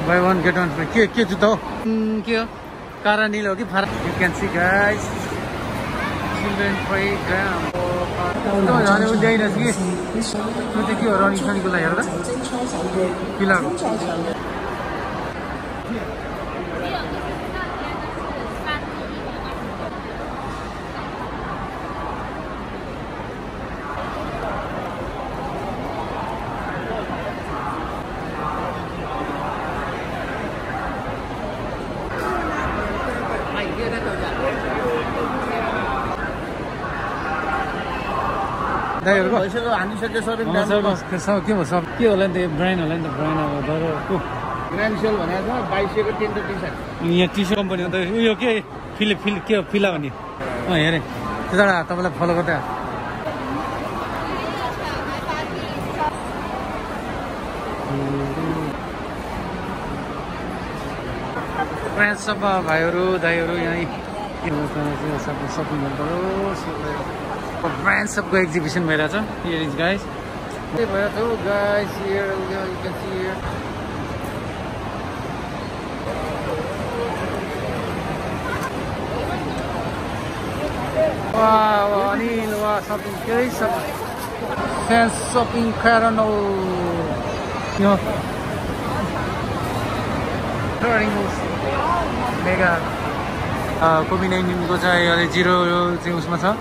Buy one get one free. के जुत्ता हो? के हो? Carnival हो कि फार? You can see guys. Children playground. तो जाने वो जाई रहेछ कि. त्यो चाहिँ के हो रनिङ सनीको लागि हेर्दा? पिलाको. दाइहरुको पैसाको हानिसके सर के हो सब के होला नि त ब्रान्ड होला नि त ब्रान्ड अब दर ग्रान्ड सेल भनेको छ 2200 को 3 टी-शर्ट यहाँ टी-शर्ट कम्पनी हो त यो के फिल के हो फिला भन्ने हेरे त्यता तपाईलाई फलो गर्दै फ्रेन्ड्स सब भाइहरु दाइहरु यही सब सपिङ गर्नु brands सबको exhibition भइरहेछ. Here is guys. के भइरहेछ हो guys here you can see here. Wow, Anil was shopping case sub fans shopping carnival. Yo. Carnival mega COVID-19 को चाहिँ अहिले 0 चाहिँ उसमा छ.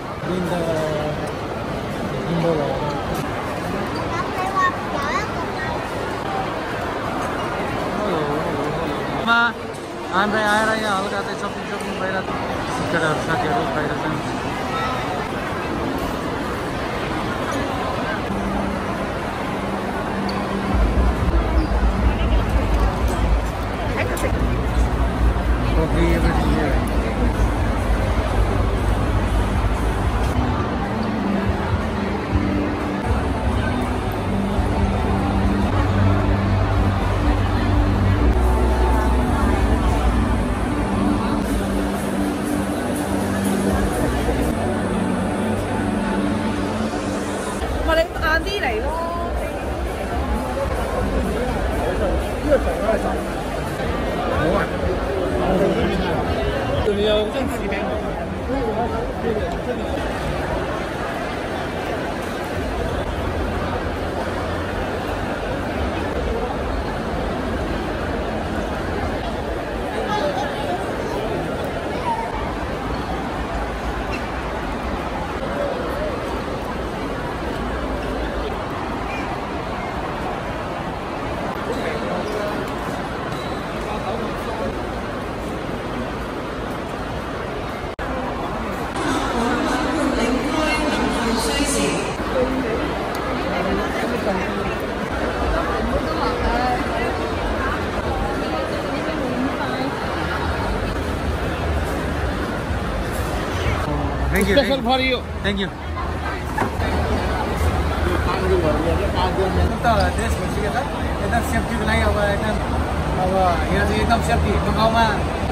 हामीलाई आएर यहाँ हल्का चाहिँ सपिङ भइरहेको केटाहरू साथीहरू भइरहेछन्. Thank you. Special for you. Thank you. Dress भइसक्यो त एकदम सेफ्टीको लागि अब यहाँ चाहिँ एकदम सेफ्टी गाउँमा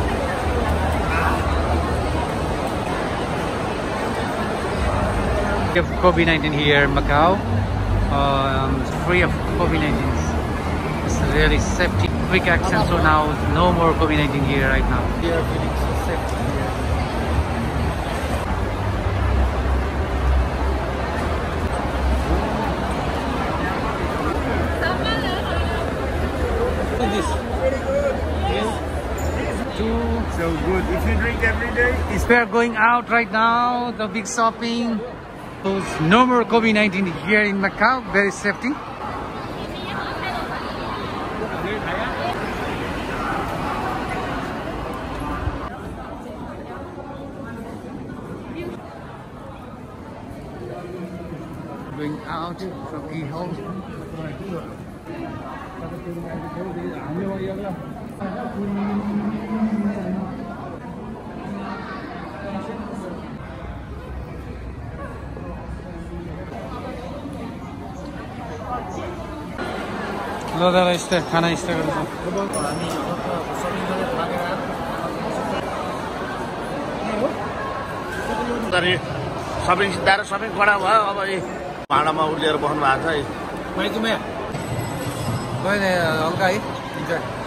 COVID-19 here in Macau. Free of COVID-19. It's really safety. Quick action. So now no more COVID-19 here right now. They are feeling so safety here. Very good. Yes. So good. If you drink every day, We are going out right now. The big shopping. No more COVID-19 here in Macau. Very safety. Going out from the home. ल दादा यस्तो खाना यस्तो गर्छ सबै सिद्धाएर सबै कडा भयो अब भाँडामा उर्लिएर बस्नु भएको छ है माइतीमा गयो हल्का है